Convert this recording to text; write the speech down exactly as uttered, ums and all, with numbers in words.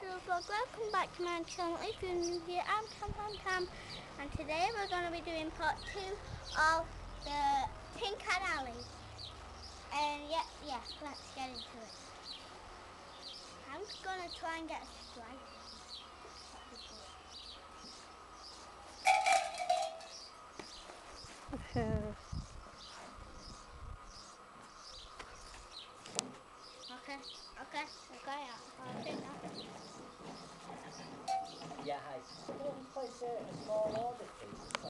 Hello vlog, welcome back to my channel. If you're new here, I'm Tam Tam Tam, and today we're going to be doing part two of the Tin Can Alley. And yeah, yeah, let's get into it. I'm going to try and get a strike. Okay, okay, okay, I'll take that. Yeah, hi. Can I just place a, a small order, please?